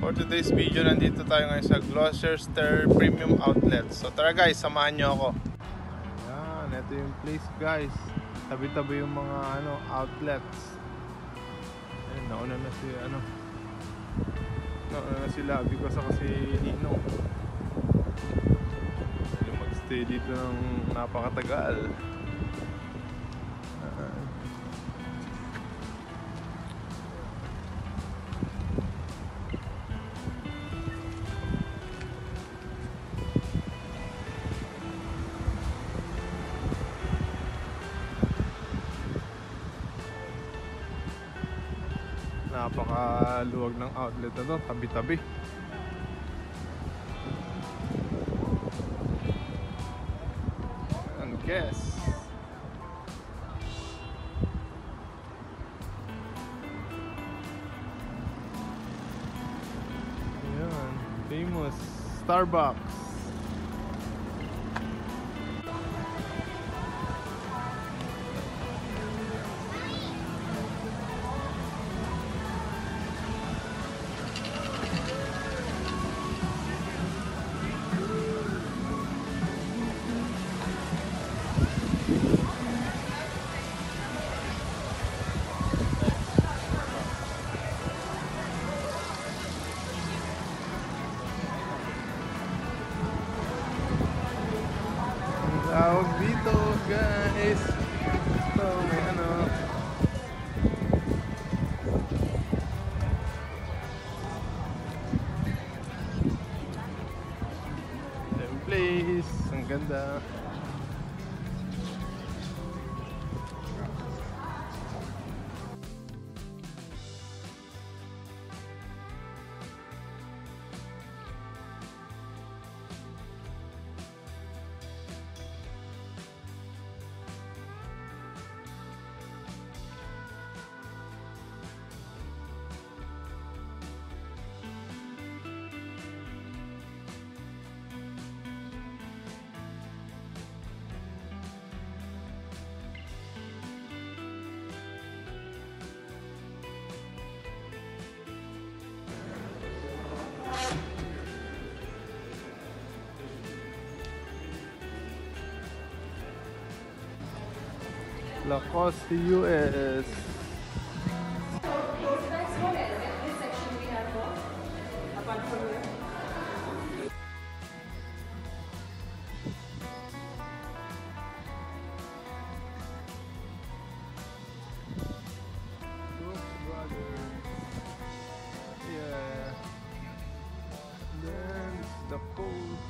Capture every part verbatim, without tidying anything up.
For today's video, nandito tayo ngayon sa Gloucester Premium Outlet. So tara guys, samahan nyo ako. Ayan, ito yung place guys. Tabi-tabi yung mga ano outlets. Ayan, nauna na si ano Nauna na si Labi ko sa kasi Ninong. Yung magstay dito ng napakatagal. Napakaluwag ng outlet na to, tabi-tabi. And guess ayan, famous Starbucks. Tawag dito guys. Ito may ano. Yung place, ang ganda. Lacoste U S. Yeah. Then the coach.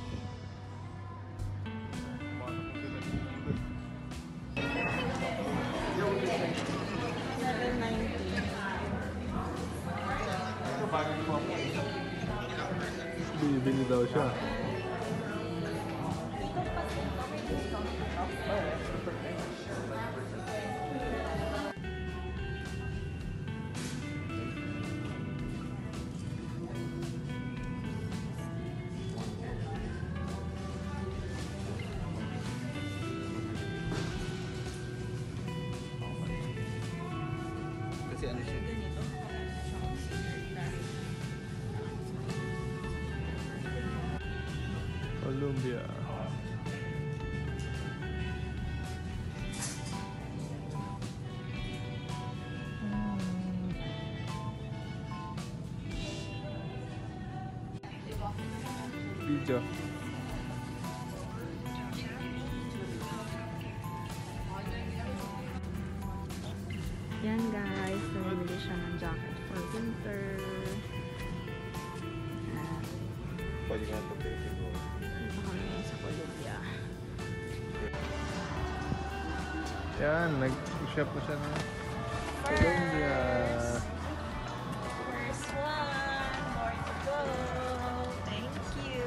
Bili daw siya. Kasi ano siya? Columbia. Video. Yan guys, namili siya ng jacket for winter. Pwede nga ito siguro. Ito kami sa Columbia. Yan, nag-shop na siya ng Columbia. First one, more to go. Thank you.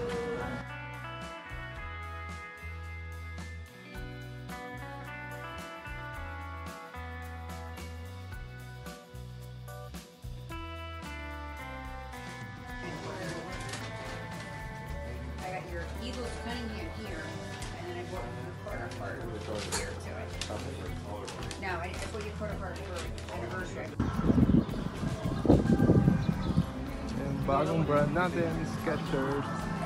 I got your Eagles Cunningham here, and then I bought your quarter card here to it. No, I, I bought your quarter card for anniversary. And bagong brand natin, Skechers.